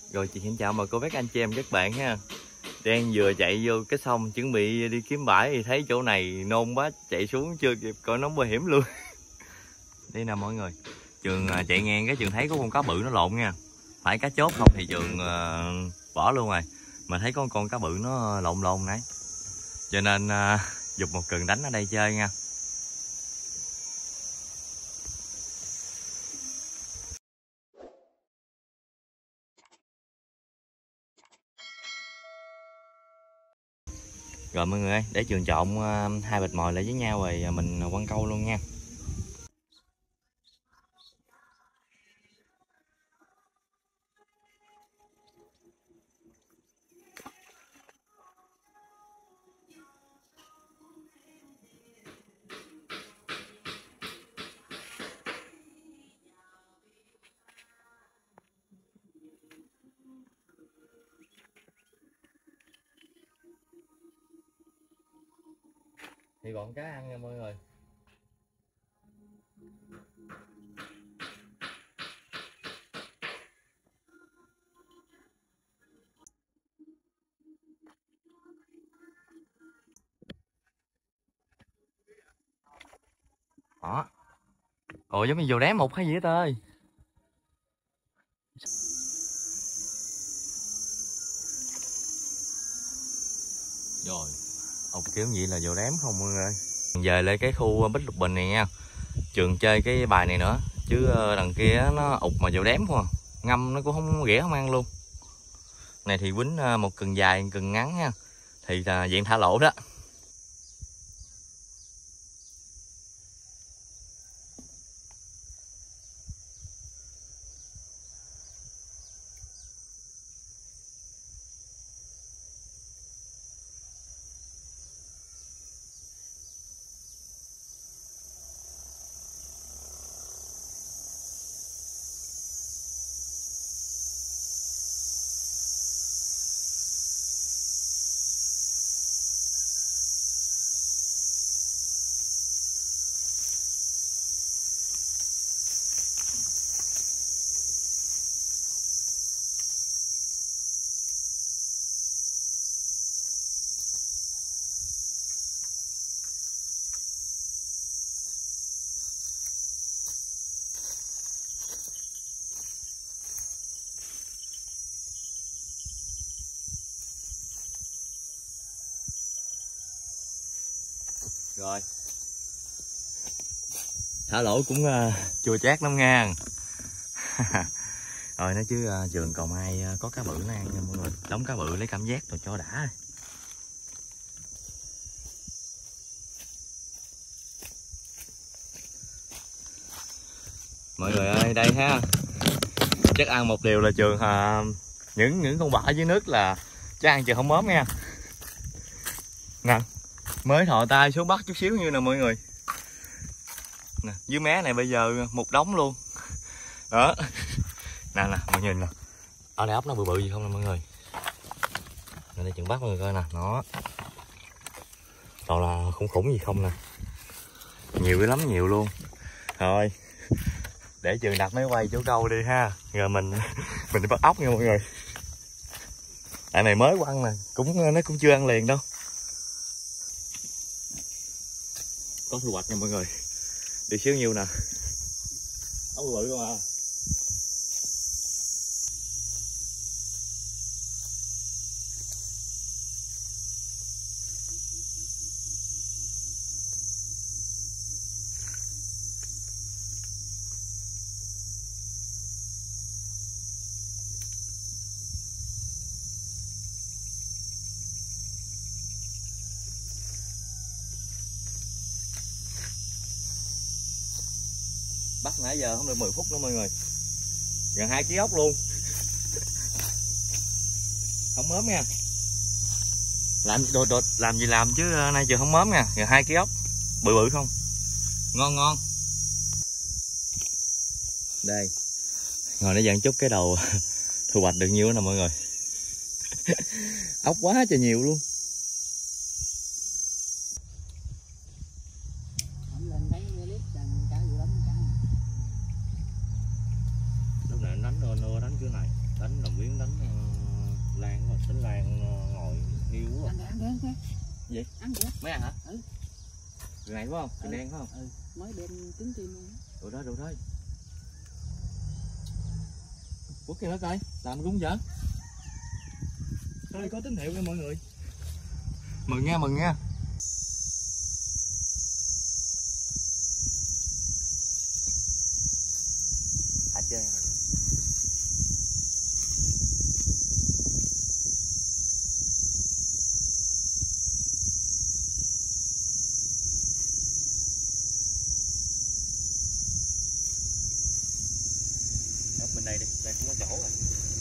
Rồi chị xin chào mời cô bác anh chị em các bạn ha. Đang vừa chạy vô cái sông chuẩn bị đi kiếm bãi thì thấy chỗ này nôn quá, chạy xuống chưa kịp coi nó nguy hiểm luôn. Đây nè mọi người, Trường chạy ngang cái Trường thấy có con cá bự nó lộn nha. Phải cá chốt không thì Trường bỏ luôn rồi. Mà thấy có con cá bự nó lộn lộn nãy, cho nên giục một cần đánh ở đây chơi nha. Rồi mọi người ơi, để Trường trộn hai bịch mồi lại với nhau rồi mình quăng câu luôn nha. Thì bọn cá ăn nha mọi người. Đó. Ồ, giống như dầu đá một hay gì hết ơi. Rồi, ốc kiểu gì là dầu đám không mọi người. Về lại cái khu Bích Lục Bình này nha. Trường chơi cái bài này nữa, chứ đằng kia nó ụt mà dầu đám không à. Ngâm nó cũng không ghẻ không ăn luôn. Này thì quýnh một cần dài, một cần ngắn nha. Thì dạng thả lỗ đó. Rồi thả lỗ cũng chua chát lắm nha. Rồi nói chứ Trường còn ai có cá bự nó ăn nha mọi người. Đóng cá bự lấy cảm giác rồi cho đã. Mọi người ơi, đây ha, chắc ăn một điều là Trường những con bả dưới nước là chắc ăn Trường không mớm nha. Nè, mới thò tay xuống bắt chút xíu như nè mọi người. Nè, dưới mé này bây giờ một đống luôn. Đó. Nè nè, mọi người nhìn nè. Ở đây ốc nó bự bự gì không nè mọi người. Nè đây Trường bắt mọi người coi nè, nó. Toàn là khủng khủng gì không nè. Nhiều lắm, nhiều luôn. Thôi, để Trường đặt máy quay chỗ câu đi ha. Rồi mình đi bắt ốc nha mọi người. Tại này mới quăng nè, nó cũng chưa ăn liền đâu. Có thu hoạch nha mọi người. Đi xíu nhiêu nè. Ốc bự không à. Bắt nãy giờ không được 10 phút nữa mọi người. Gần 2 kg ốc luôn. Không mớm nha. Làm đột làm gì làm chứ nay Trường không mớm nha. Gần 2 kg ốc. Bự bự không. Ngon ngon. Đây. Ngồi để dặn chút cái đầu thu hoạch được nhiêu nè mọi người. Ốc quá trời nhiều luôn. Lúc này đánh nô đánh chỗ này, đánh đồng biến đánh ăn kìa. Mới ăn hả? Ừ. Người này đúng không? Người đen phải không? Ừ, mới đem trứng chim luôn. Đồ đó. Quất kìa đất ơi, làm đúng vậy? Thôi có tín hiệu nha mọi người. Mừng nha. Hãy chơi mọi người. Bên đây đi, đây không có chỗ rồi.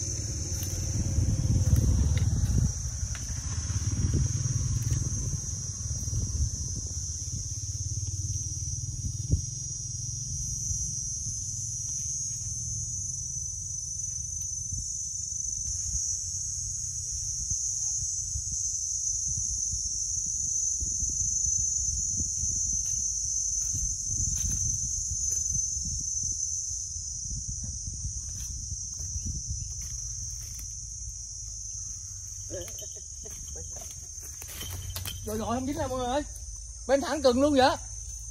Rồi không dính đâu mọi người ơi. Bên thẳng cừng luôn vậy.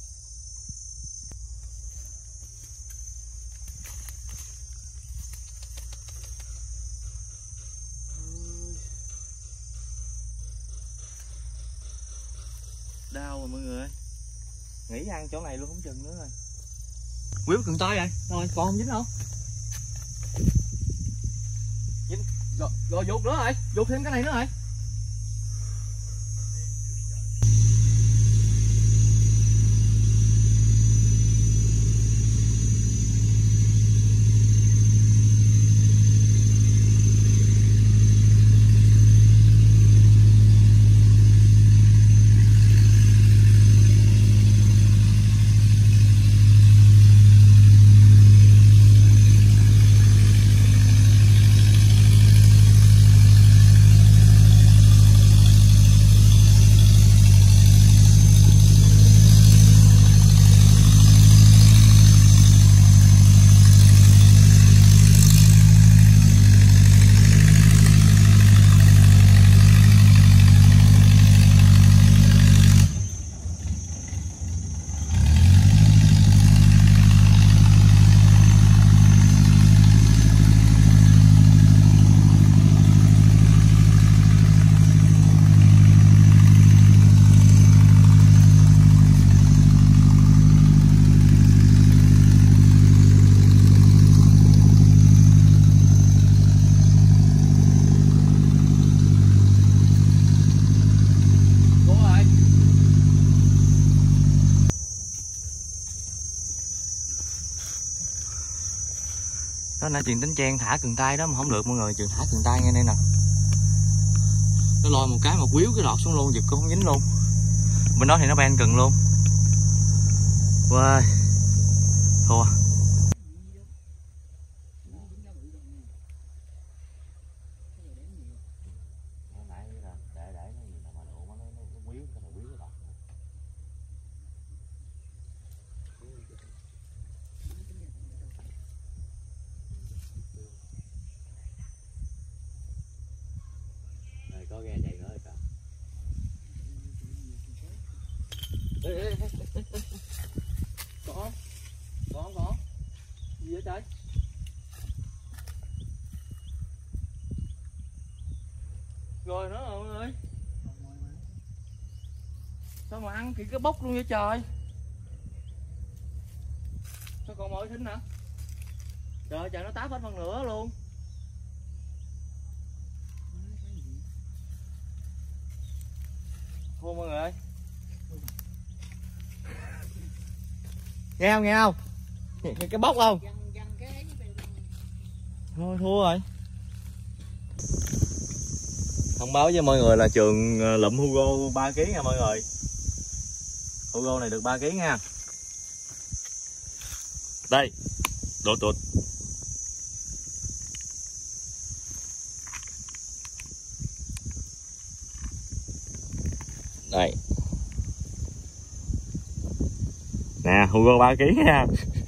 Đau rồi mọi người ơi. Nghĩ ăn chỗ này luôn không chừng nữa rồi. Quýu cừng tay rồi. Rồi còn không dính không? Dính. Rồi vụt nữa rồi. Vụt thêm cái này nữa rồi. Đó nãy chuyện tính chen thả cần tay đó mà không được mọi người, chừng thả cần tay nghe đây nè. Nó lôi một cái mà quýu cái lọt xuống luôn, giật cũng không dính luôn. Bên đó thì nó ban cần luôn. Wow. Thua. Có ghe chạy nữa rồi kìa. Ê. Có. Gì vậy trời? Rồi nó rồi mọi người. Sao mà ăn kìa cái bốc luôn vậy trời? Sao còn mọi thính hả? Trời nó táp hết phần nửa luôn. Thua mọi người ơi. Nghe không? Cái bốc không? Thôi thua rồi. Thông báo với mọi người là Trường lụm Hugo 3 kg nha mọi người. Hugo này được 3 kg nha. Đây. Đột. Đây. Nè, Hugo 3 kg nha.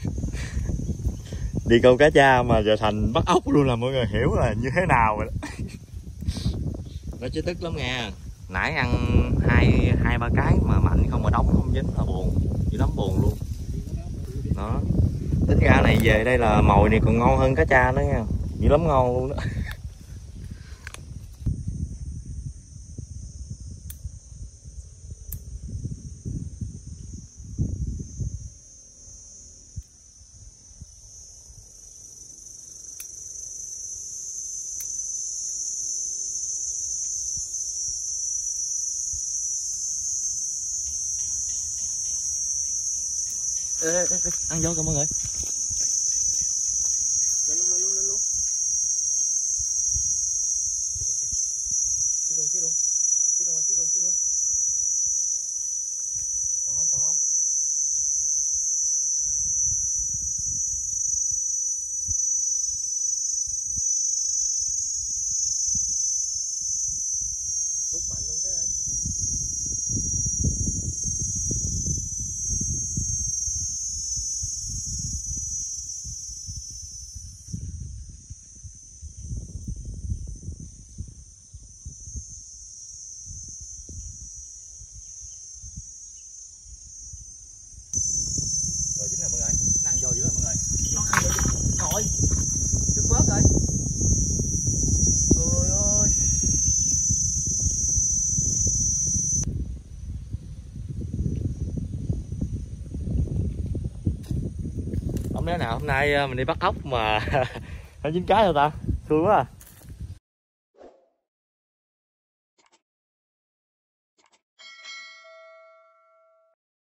Đi câu cá tra mà giờ thành bắt ốc luôn là mọi người hiểu là như thế nào rồi đó. Nó chứ tức lắm nha. Nãy ăn hai ba cái mà mạnh không mà đóng không dính là buồn, dữ lắm, buồn luôn. Đó. Tính ra này về đây là mồi này còn ngon hơn cá tra nữa nha. Dữ lắm, ngon luôn đó. Ê, ăn vô kìa mọi người. Lên luôn, lên luôn, lên luôn. Xíu luôn, xíu luôn. Xíu luôn, xíu luôn, xíu luôn. Còn không, còn không. Rút mạnh luôn cái ơi. Rồi dính rồi mọi người, nó ăn vô dữ rồi mọi người. Nó ăn vô rồi, chút bớt rồi. Trời ơi. Không lẽ nào hôm nay mình đi bắt ốc mà nó dính cái rồi ta, thương quá à.